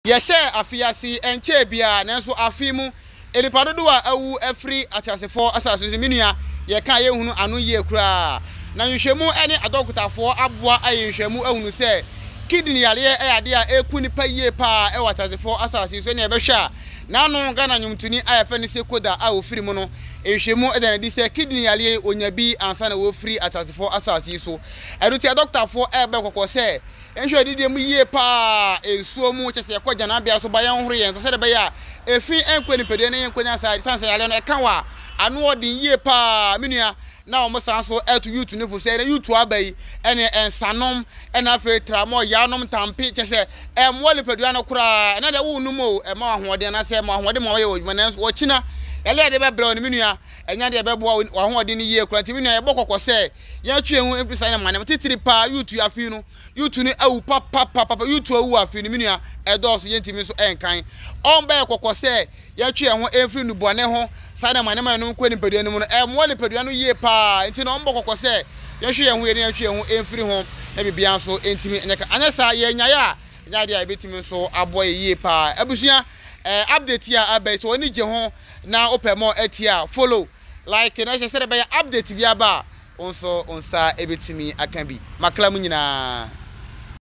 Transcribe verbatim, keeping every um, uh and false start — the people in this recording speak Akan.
Yeshe afiasi enche bia nanso afimu elipadodo a awu afri atasefo asaso minua ye kan ye hunu anu ye kura na nhwehwemu ene adokutafo aboa ayenhwemu ahunu se kidney yale e ade a eku nipa yie pa e watasefo asase so ne ebehwa na anu Ghana nyumtuni ayefa ni se koda a ofiri mu no ehwemu ede na di se kidney yale onyabi ansa na wo free atasefo asase so eduti adokutafo ebe kokko se enhwe didi mu yie pa ensuo mu chese yakwaja na bia so bayan horo yen se de be ya efi enkweni pede ne yenkweni asa sanse yale no eka wa anu odin yie pa menua na omo san so etu youth ne fo se ne youth abai ene ensanom ena fe tramo yanom tampi chese emwo le pedua no kura na de wo numo e ma ahoden na se ma ahoden ma wo ye wo china yale de be bra no menua enya de be boa ahoden ne yie kura ti menua ye bokokko se ya twe hu empisa na manem titiri pa youth afi no youth ni awu papa papa youth awu afi no menua edos yentimi so enkan on be kokko se ya twe hu efri nu bone ho sada manem no kwani pedua no e mo le pedua no yie pa enti no mbokokko se ya twe hu ye ne ya twe hu efri ho na bibia so entimi enyaka anasa ye nya ya nya de a betimi so abo yie pa abusua eh update ya abai so oni je ho na opemo etia follow like na se se be update bia ba onso onsa ebetimi akan bi makla mu nyina